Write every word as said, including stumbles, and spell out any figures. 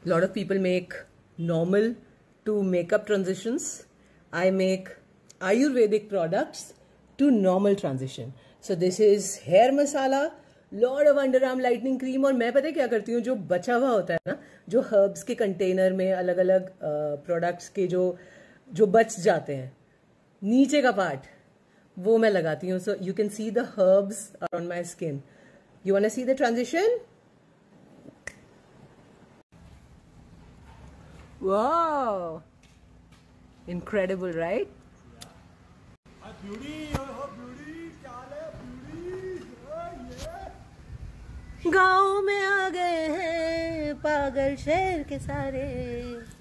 lot of people make normal to makeup transitions. I make Ayurvedic products to normal transition. So this is hair masala, lot of underarm lightening cream. और मैं पता है क्या करती हूँ, जो बचा हुआ होता है ना, जो herbs के कंटेनर में अलग अलग प्रोडक्ट्स के जो जो बच जाते हैं, नीचे का पार्ट वो मैं लगाती हूँ. So you can see the herbs are on my skin. You wanna see the transition? Wow! Incredible, right? गाँव में आ गए हैं पागल शहर के सारे.